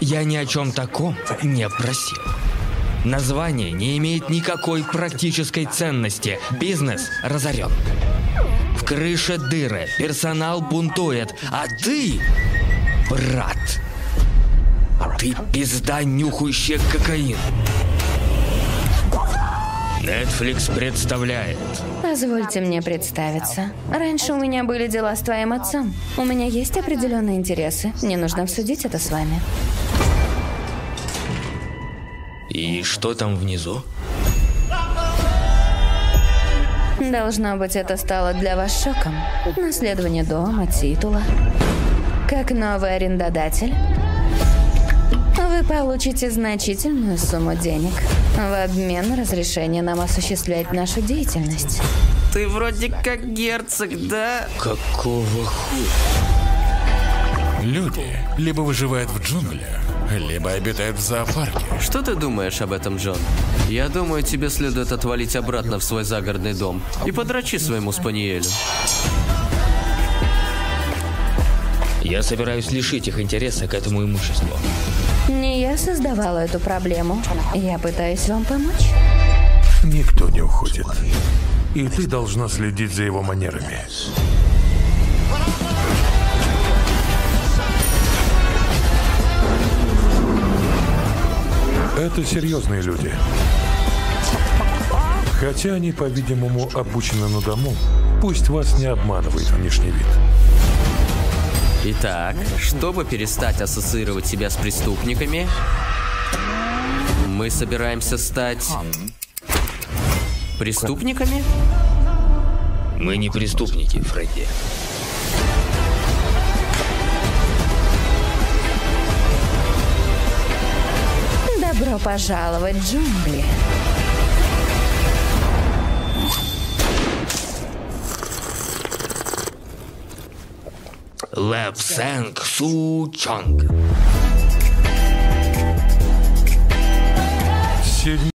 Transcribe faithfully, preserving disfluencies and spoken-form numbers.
Я ни о чем таком не просил. Название не имеет никакой практической ценности. Бизнес разорен. В крыше дыры, персонал бунтует, а ты, брат, ты пизда, нюхающая кокаин. Netflix представляет. Позвольте мне представиться. Раньше у меня были дела с твоим отцом. У меня есть определенные интересы. Мне нужно обсудить это с вами. И что там внизу? Должно быть, это стало для вас шоком. Наследование дома, титула. Как новый арендодатель, вы получите значительную сумму денег в обмен на разрешение нам осуществлять нашу деятельность. Ты вроде как герцог, да? Какого хуя? Люди либо выживают в джунглях, либо обитают в зоопарке. Что ты думаешь об этом, Джон? Я думаю, тебе следует отвалить обратно в свой загородный дом и подрочи своему спаниелю. Я собираюсь лишить их интереса к этому имуществу. Не я создавала эту проблему. Я пытаюсь вам помочь. Никто не уходит. И ты должна следить за его манерами. Это серьезные люди. Хотя они, по-видимому, обучены на дому, пусть вас не обманывает внешний вид. Итак, чтобы перестать ассоциировать себя с преступниками, мы собираемся стать преступниками? Мы не преступники, Фредди. Добро пожаловать в джунгли. Лэп Сэнг Су Чонг.